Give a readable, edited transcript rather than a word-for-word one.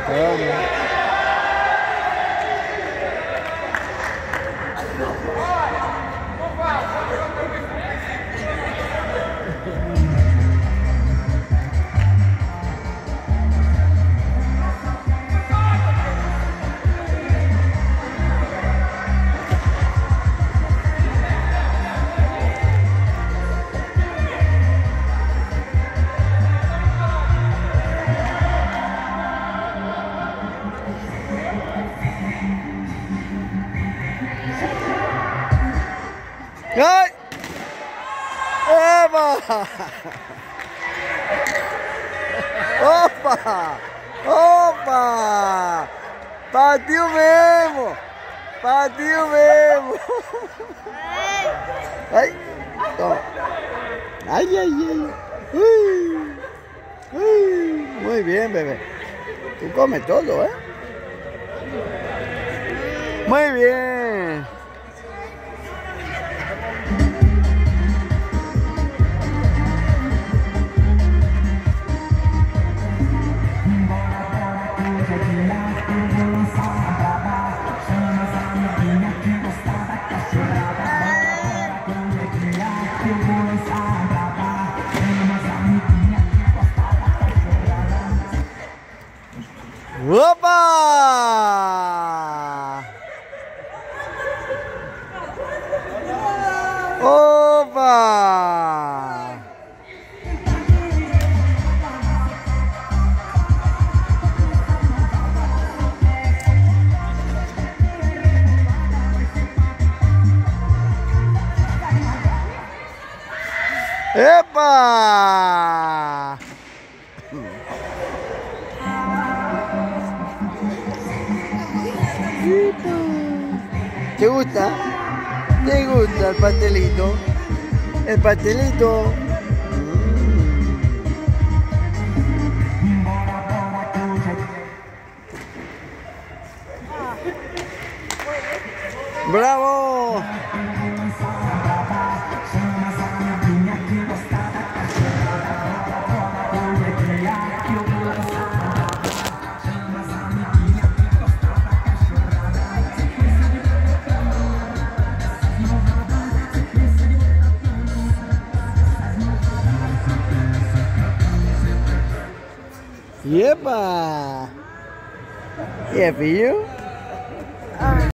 Claro. ¡Ay! ¡Epa! ¡Opa! ¡Opa! ¡Partiu mesmo! ¡Partiu mesmo! ¡Ay! Toma. ¡Ay, ay, ay! ¡Uy! ¡Uy! Muy bien, bebé. Tú comes todo, ¿eh? Muy bien. ¡Opa! ¡Opa! ¡Epa! ¿Te gusta? ¿Te gusta el pastelito? El pastelito. ¡Bravo! ¡Yepa! Yeah, for you?